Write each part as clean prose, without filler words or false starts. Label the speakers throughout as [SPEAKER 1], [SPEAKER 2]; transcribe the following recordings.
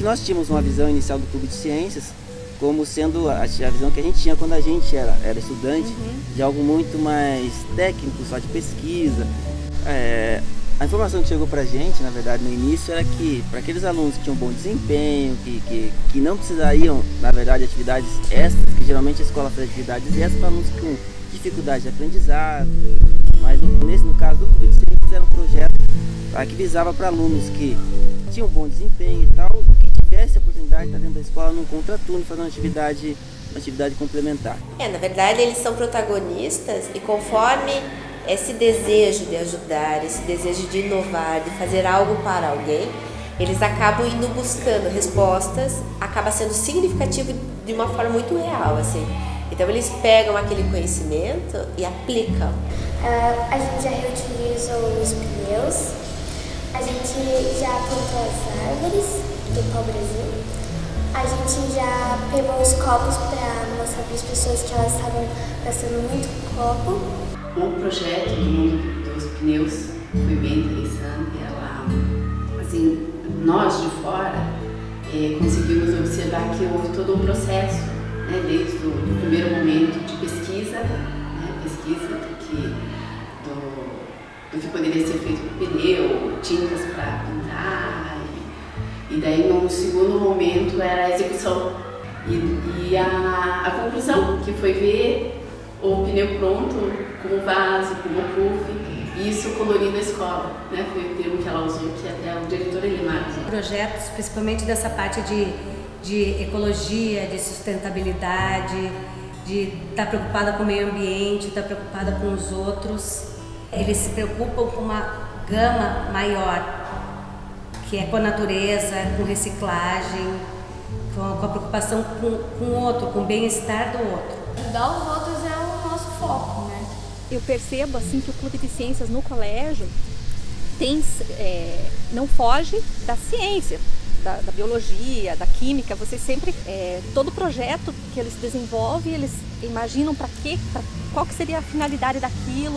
[SPEAKER 1] nós tínhamos uma visão inicial do Clube de Ciências como sendo a visão que a gente tinha quando a gente era estudante, de algo muito mais técnico, só de pesquisa. A informação que chegou pra gente, na verdade, no início, era que para aqueles alunos que tinham bom desempenho, que não precisariam, na verdade, de atividades extras, que geralmente a escola faz atividades extras para alunos com dificuldade de aprendizado, mas no caso do Clube de Ciências era um projeto que visava para alunos que tinham bom desempenho e tal, que tivesse a oportunidade de estar dentro da escola num contraturno, fazendo uma atividade complementar.
[SPEAKER 2] Na verdade, eles são protagonistas e conforme esse desejo de ajudar, esse desejo de inovar, de fazer algo para alguém, eles acabam indo buscando respostas, acaba sendo significativo de uma forma muito real, assim. Então eles pegam aquele conhecimento e aplicam.
[SPEAKER 3] A gente já reutilizou os pneus, a gente já plantou as árvores do pau-brasil, a gente já pegou os copos para mostrar para as pessoas que elas estavam gastando muito copo.
[SPEAKER 4] O projeto do mundo dos pneus foi bem interessante. Assim, nós de fora conseguimos observar que houve todo um processo, né, desde o primeiro momento de pesquisa, do que poderia ser feito com pneu, tintas para pintar, e daí no segundo momento era a execução e a conclusão, que foi ver o pneu pronto, como vaso, como puff, e isso colorindo a escola, né? Foi o termo que ela usou, que até o diretor Elimar.
[SPEAKER 5] Projetos, principalmente dessa parte de ecologia, de sustentabilidade, de estar preocupada com o meio ambiente, estar preocupada com os outros. Eles se preocupam com uma gama maior, que é com a natureza, com reciclagem, com a preocupação com o outro, com o bem-estar do outro.
[SPEAKER 6] Ajudar os outros é o nosso foco, né?
[SPEAKER 7] Eu percebo assim que o Clube de Ciências no colégio não foge da ciência, da biologia, da química. Você sempre, todo projeto que eles desenvolvem, eles imaginam para quê, qual que seria a finalidade daquilo,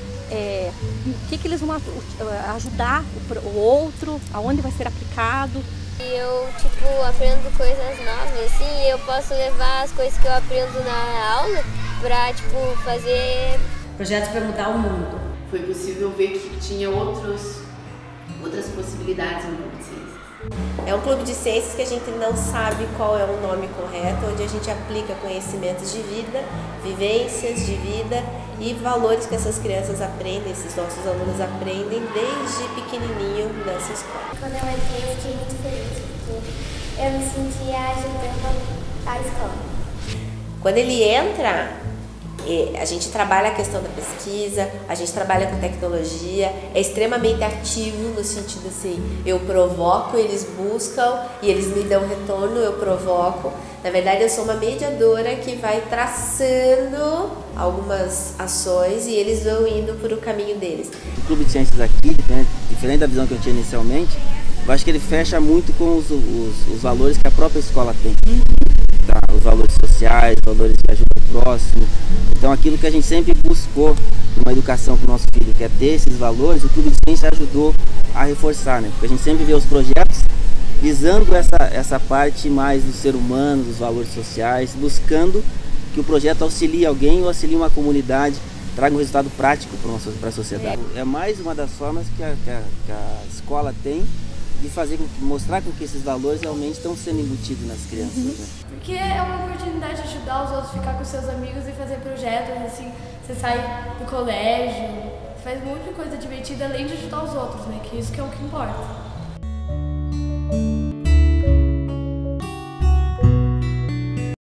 [SPEAKER 7] o que eles vão ajudar o outro, aonde vai ser aplicado.
[SPEAKER 8] Eu, aprendo coisas novas, assim, eu posso levar as coisas que eu aprendo na aula para, fazer
[SPEAKER 5] projetos para mudar o mundo.
[SPEAKER 4] Foi possível ver que tinha outras possibilidades no Clube de Ciências.
[SPEAKER 2] É um clube de ciências que a gente não sabe qual é o nome correto, onde a gente aplica conhecimentos de vida, vivências de vida e valores que essas crianças aprendem, esses nossos alunos aprendem desde pequenininho nessa escola.
[SPEAKER 3] Quando eu entrei, eu fiquei muito feliz, porque eu me sentia ajudando a escola.
[SPEAKER 2] Quando ele entra, a gente trabalha a questão da pesquisa, a gente trabalha com tecnologia, é extremamente ativo no sentido assim, eu provoco, eles buscam e eles me dão retorno, eu provoco. Na verdade, eu sou uma mediadora que vai traçando algumas ações e eles vão indo por o caminho deles.
[SPEAKER 1] O Clube de Ciências aqui, diferente da visão que eu tinha inicialmente, eu acho que ele fecha muito com os valores que a própria escola tem. Tá? Os valores sociais, os valores de ajuda ao próximo. Então aquilo que a gente sempre buscou numa educação para o nosso filho, que é ter esses valores, o Clube de Ciências ajudou a reforçar, né? Porque a gente sempre vê os projetos visando essa parte mais do ser humano, dos valores sociais, buscando que o projeto auxilie alguém ou auxilie uma comunidade, traga um resultado prático para a sociedade. É mais uma das formas que a escola tem de mostrar com que esses valores realmente estão sendo embutidos nas crianças. Né?
[SPEAKER 6] Porque é uma oportunidade de ajudar os outros, ficar com seus amigos e fazer projetos, assim, você sai do colégio, faz um monte de coisa divertida além de ajudar os outros, né? Que isso que é o que importa.